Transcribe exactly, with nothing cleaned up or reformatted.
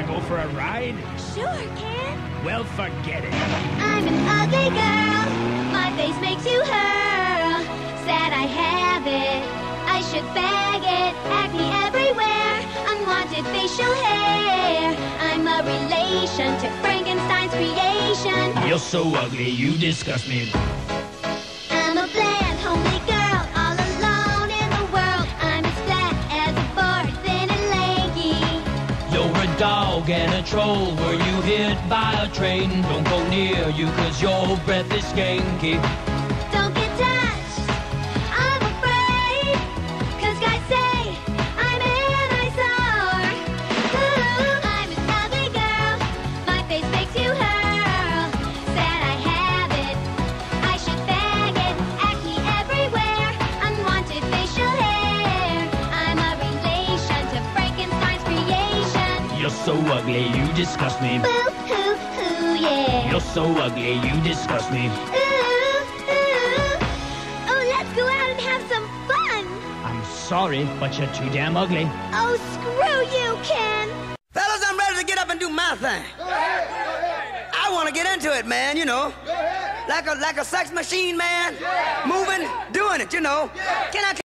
go for a ride? Sure, Ken. Well, forget it. I'm an ugly girl. My face makes you hurl. Sad I have it. I should bag it. Acne everywhere. Unwanted facial hair. I'm a relation to Frankenstein's creation. You're so ugly, you disgust me. I'm a bland, homely girl, all alone in the world. I'm as flat as a board, thin and lanky. You're a dog and a troll. Were you hit by a train? Don't go near you, cause your breath is skanky. Don't get touched, I'm afraid, cause guys say I'm an eyesore. Ooh, I'm an ugly girl, my face makes you hurl. Sad I have it, I should bag it. Acne everywhere, unwanted facial hair. I'm a relation to Frankenstein's creation. You're so ugly, you disgust me. Boo hoo hoo, yeah. You're so ugly, you disgust me. Ooh, ooh. Oh, let's go out and have some fun. I'm sorry, but you're too damn ugly. Oh, screw you, Ken. Fellas, I'm ready to get up and do my thing. I want to get into it, man, you know. Like a, like a sex machine, man. Moving, doing it, you know. Can I...